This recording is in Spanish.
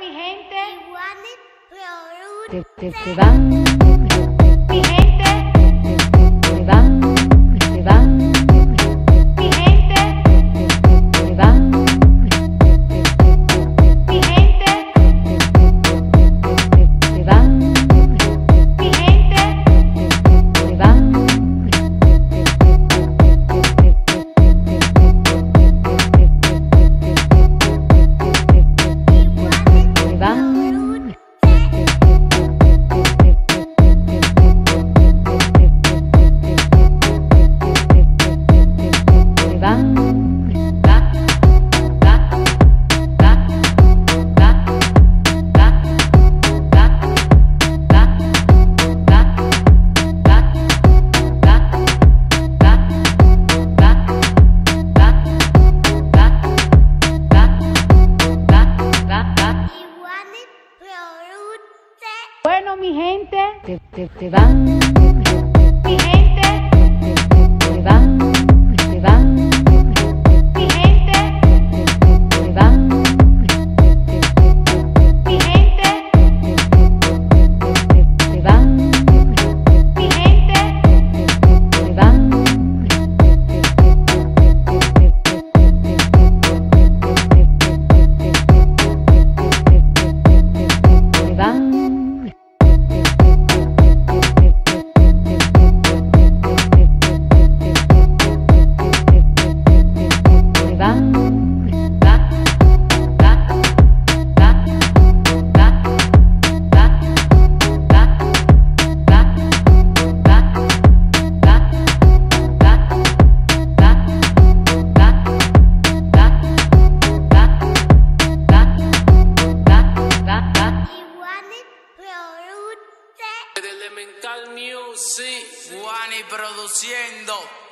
mi gente, te van, mi gente, te van, te van, mi gente, te van, mi gente, te van, mi gente, te van, te van. bueno mi gente, Te van, mi gente, te van, te van, mi gente, te van, mi gente, te van, mi gente, te van, te van. Elemental Music, Juani produciendo.